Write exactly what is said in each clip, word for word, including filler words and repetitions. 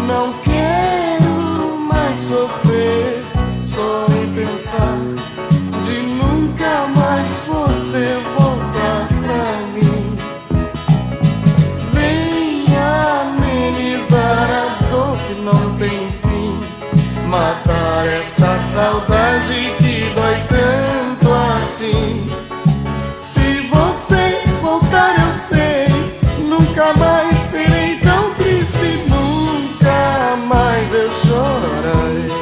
Não quero mais sofrer só em pensar de nunca mais você voltar pra mim. Venha amenizar a dor que não tem fim, matar essa saudade que dói tanto assim. Se você voltar eu sei, nunca mais serei tão triste, nunca mais eu chorarei.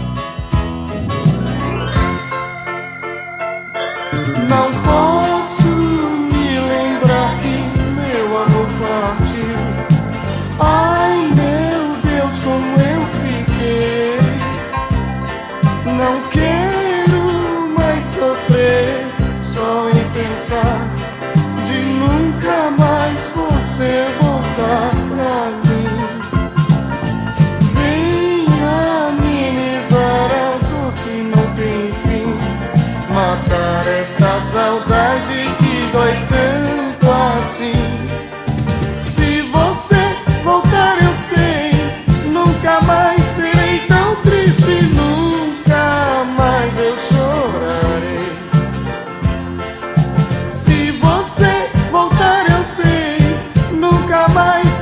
Não posso me lembrar que meu amor partiu. Ai meu Deus, como eu fiquei. Não quero mais sofrer só em pensar de nunca mais você voltar pra mim. Venha amenizar a dor que não tem fim, matar essa saudade que dói tanto assim. Se você voltar eu sei, nunca mais serei tão triste, nunca mais eu chorarei. Se você voltar eu sei, nunca mais